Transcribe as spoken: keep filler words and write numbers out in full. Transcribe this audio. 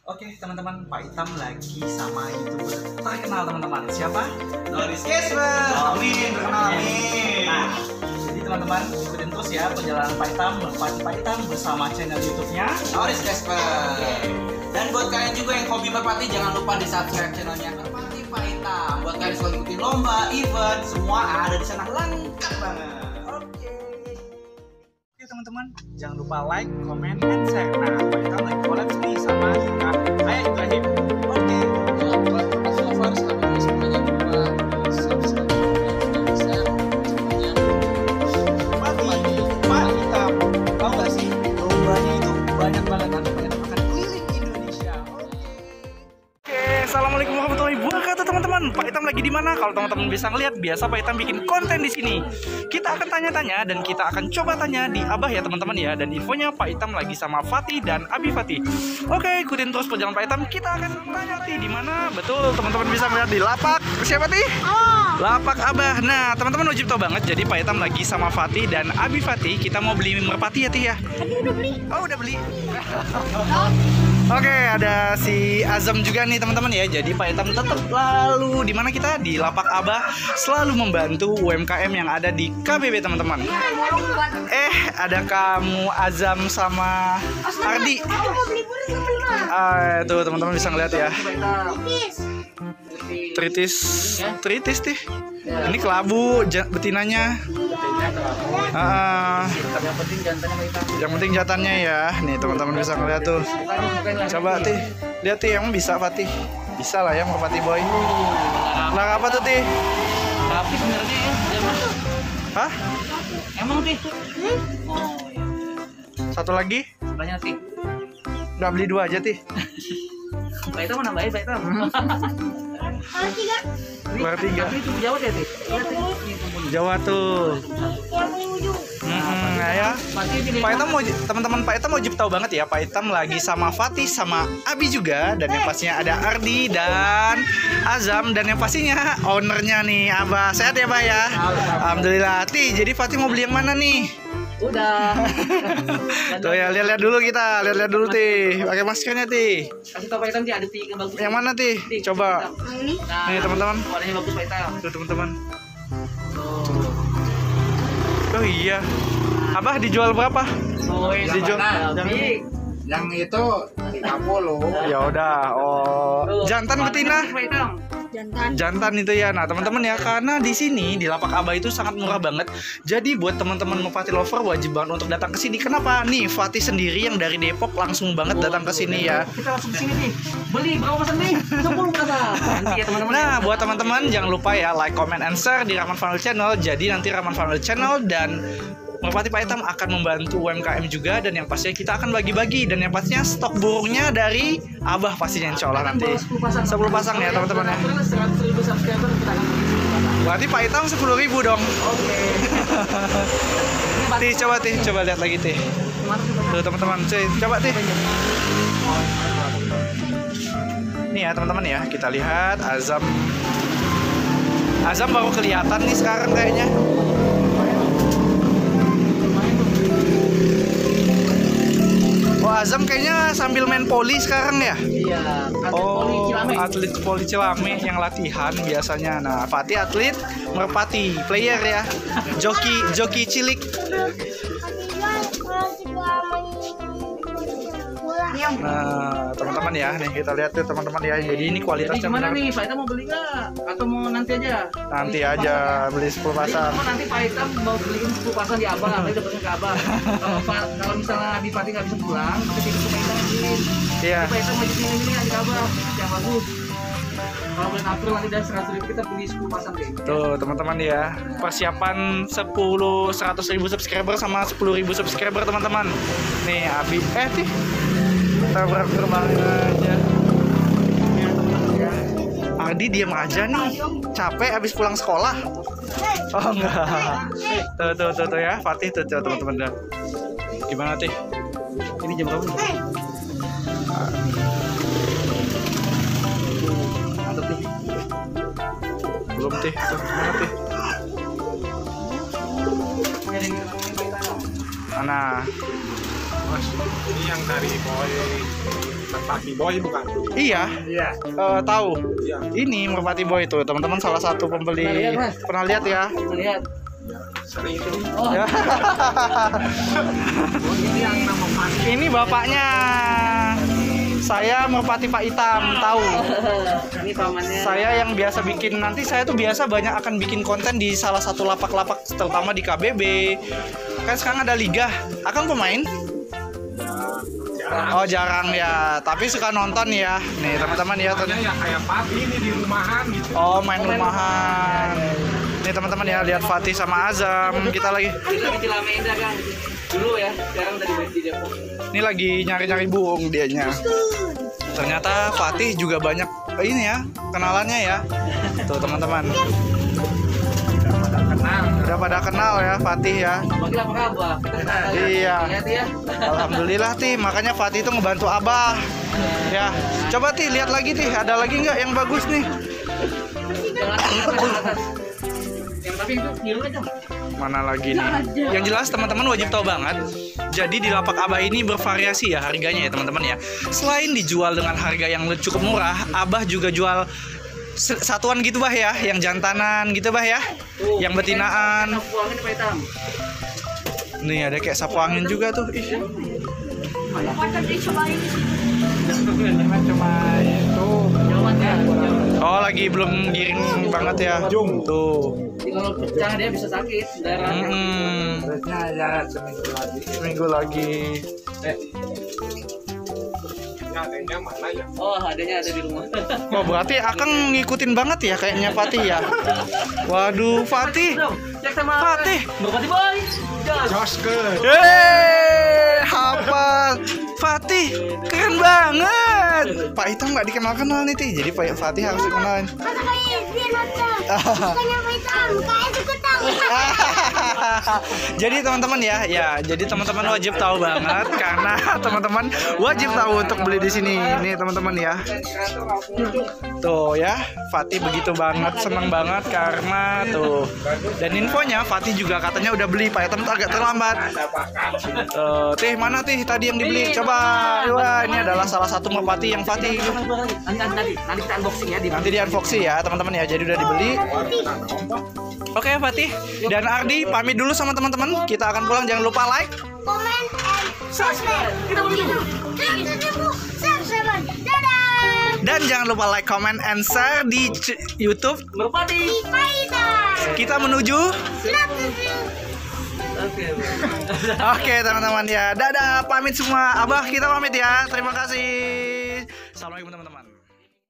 Oke teman-teman, Pak Itam lagi sama youtuber terkenal teman-teman. Siapa? Noris Casper. Amin, terkenal amin. Nah, jadi teman-teman ikutin terus ya perjalanan Pak Itam, merpati Pak Itam bersama channel YouTube-nya Noris Casper. Dan buat kalian juga yang hobi merpati, jangan lupa di subscribe channelnya Merpati Pak Itam. Buat kalian yang suka ikutin lomba, event, semua ada di sana lengkap banget. Oke. Oke teman-teman, jangan lupa like, comment, and share. Nah, Pak Itam lagi collab nih sama Kak Ayah Ibrahim. Oke. Assalamualaikum warahmatullahi wabarakatuh teman-teman. Pak Itam lagi di mana? Kalau teman-teman bisa ngeliat, biasa Pak Itam bikin konten di sini. Kita akan tanya-tanya dan kita akan coba tanya di Abah ya teman-teman ya. Dan infonya Pak Itam lagi sama Fatih dan Abi Fatih. Oke, ikutin terus perjalanan Pak Itam. Kita akan tanya Ti di mana? Betul, teman-teman bisa melihat di lapak. Siapa Ti? Oh. Lapak Abah. Nah, teman-teman wajib tahu banget. Jadi Pak Itam lagi sama Fatih dan Abi Fatih. Kita mau beli merpati ya Ti ya? Tadi udah beli. Oh, udah beli. Oke, ada si Azam juga nih teman-teman ya. Jadi Pak Itam tetap lalu di mana kita di lapak Abah selalu membantu U M K M yang ada di K B B teman-teman. Eh, ada kamu Azam sama Ardi. Ah, tuh teman-teman bisa ngeliat ya. Tritis, tritis tih. Ini kelabu betinanya. Ah, Yang penting jantannya Pak Itam. yang penting jantannya ya. Nih teman-teman bisa ngeliat tuh. Coba Tih, lihat Tih, emang bisa Fatih? Bisa lah ya merpati boy. Nah apa tuh Tih? Tapi sebenarnya ya, jangan. Hah? Emang sih. Satu lagi? Banyak sih. Nggak beli dua aja Tih? Pak Itam mana baik Pak Itam? Kalau tiga, Keluar tiga. Tapi itu Jawa ya sih. Jawa tuh. yang di ujung. Hmm, nah ya. Pak Itam mau teman-teman Pak Itam wajib tahu banget ya. Pak Itam lagi sama Fatih sama Abi juga, dan yang pastinya ada Ardi dan Azam, dan yang pastinya ownernya nih Abah. Sehat ya Abah ya? Alhamdulillah. Ti, jadi Fatih mau beli yang mana nih? Udah. Tuh ya, lihat-lihat dulu kita, lihat-lihat dulu Ti. Pakai maskernya Ti. Kasih tau Pak Itam sih ada tiga yang bagus. Yang mana Ti? Coba. Ini Nah, Nih teman-teman. warnanya bagus Pak Itam. Tuh teman-teman. Oh iya. Abah dijual berapa? Oh, Yang dijual. Tapi Yang itu tiga puluh. Ya udah. Oh, jantan betina. Pak Itam. jantan. Jantan itu ya. Nah teman-teman ya, karena di sini di lapak Abah itu sangat murah banget. Jadi buat teman-teman merpati lover wajib banget untuk datang ke sini. Kenapa? Nih Fatih sendiri yang dari Depok langsung banget datang ke sini ya. Kita langsung ke sini nih. Beli berapa pesan nih? sepuluh berapa? Nanti ya teman-teman. Nah buat teman-teman jangan lupa ya like, comment, and share di Rahman Family Channel. Jadi nanti Rahman Family Channel dan Merpati Pak Itam akan membantu U M K M juga, dan yang pastinya kita akan bagi-bagi, dan yang pastinya stok burungnya dari Abah pastinya insya Allah nanti sepuluh pasang ya teman-teman ya. seratus ribu subscriber kita akan beli sepuluh pasang. Berarti Pak Itam sepuluh ribu dong. Oke. Tih coba Tih, coba lihat lagi Tih. Tuh teman-teman, cuy, coba Tih. Nih ya teman-teman ya, kita lihat Azam. Azam baru kelihatan nih sekarang kayaknya. Oh Azam kayaknya sambil main poli sekarang ya? Iya. Oh, atlet poli Cilame yang latihan biasanya. Nah, Fatih atlet merpati, player ya. Joki, joki cilik. Nah, teman-teman ya, nih kita lihat tuh teman-teman ya. Jadi ini Jadi kualitasnya gimana benar. nih? Pak Itam mau beli nggak? Atau mau nanti aja? Nanti aja beli sepuluh Jadi pasang. cuma nanti Pak Itam mau beliin sepuluh pasang di Abang, nanti udah pesen ke Abang. Kalau Pak, kalau misalnya Abi Fatih nggak bisa pulang, nanti kita ke Pak Itam beliin. Iya. Pak Itam mau beliin ini aja ke Abang, yang bagus. Kalau bulan April nanti dari seratus ribu kita beli sepuluh pasang deh. Tuh teman-teman ya, persiapan sepuluh seratus ribu subscriber sama sepuluh ribu subscriber teman-teman. Nih Abi, eh Tih, tabrak terbang aja. Ardi diam aja nih, capek abis pulang sekolah. Oh enggak. Tuh tuh tuh, tuh ya, Fatih tuh, tuh teman-teman dah. Gimana Tih? Ini jam berapa? Mantap Tih. Belum Tih, tuh mana Tih? Mana? Mas, ini yang dari boy, Merpati Boy bukan? Iya, Iya. eh, tahu. Iya. Ini Merpati Boy itu teman-teman salah satu pembeli. Pernah lihat, Mas? Pernah lihat ya? Lihat. Sering itu. Oh, Ya. Oh, ini yang nama Pati. Ini bapaknya. Saya Merpati Pak Hitam, tahu. ini pamannya. Saya yang biasa bikin, nanti saya tuh biasa banyak akan bikin konten di salah satu lapak-lapak, terutama di K B B. Kan sekarang ada liga. Akang pemain? Jarang. Oh jarang ya, tapi suka nonton ya. Nih teman-teman ya. Soalnya ya kayak Pati ini di rumahan gitu. Oh main rumahan. Nih teman-teman ya, lihat Fatih sama Azam. Kita lagi, Kita lagi di Lamenda kan. Dulu ya, sekarang dari main di Depok. ini lagi nyari-nyari buung dianya. Ternyata Fatih juga banyak eh, ini ya kenalannya ya. Tuh teman-teman. Kenal. Udah pada kenal ya Fatih ya. Panggil apa kabar? Kita kenal ya. Iya. Lihat ya. Alhamdulillah Ti, makanya Fatih itu ngebantu Abah. Ya, coba Ti lihat lagi Ti, ada lagi nggak yang bagus nih? Jangan jangan atas. Yang tapi itu ngilu aja. Mana lagi nih? Yang jelas teman-teman wajib tahu banget. Jadi di lapak Abah ini bervariasi ya harganya ya teman-teman ya. Selain dijual dengan harga yang cukup murah, Abah juga jual se- satuan gitu bah ya, yang jantanan gitu bah ya, yang betinaan. Sapu angin Pak Hitam. Nih ada kayak sapu angin juga tuh. Ih. Patut dicobain. Cuma itu. Jauhan ya. Oh lagi belum giring banget ya. Jung. Tuh. Jadi kalau pecah dia bisa sakit darah. Hmm. Terusnya ya seminggu lagi. Seminggu lagi. Eh. Ya, adanya mana ya? Oh, adanya ada di rumah. Oh berarti Akang ngikutin banget ya kayaknya Fatih ya. Waduh Fatih. Cek sama Fatih. Merpati Boy. Jas. Joske. Yeay, hafal. Fatih, keren banget. Pak Hitam nggak dikenal-kenal nih Ti. Jadi Pak Fatih harus dikenalin. Kata kayak dia nonton. Bukannya hitam, kayak sekutang. Jadi teman-teman ya, ya. Jadi teman-teman wajib tahu banget karena teman-teman wajib tahu untuk beli di sini. Nih teman-teman ya. Tuh ya, Fatih begitu banget, seneng banget karena tuh. Dan infonya Fatih juga katanya udah beli, Pak Hitam tuh agak terlambat. Tuh, Tih mana Tih tadi yang dibeli? Coba. Wah, ini adalah salah satu merpati yang Fatih. Nanti nanti nanti kita unboxing ya di Nanti di unboxing ya teman-teman ya. Jadi udah dibeli. Oke Fatih dan Ardi pamit dulu sama teman-teman. Kita akan pulang, jangan lupa like. Komen and subscribe. Kita mau gitu. Subscribe. Dadah. Dan jangan lupa like, comment, and share di c- YouTube. Merpati. Bye. Kita menuju. Oke. Oke teman-teman ya. Dadah, pamit semua. Abah kita pamit ya. Terima kasih. Assalamualaikum teman-teman.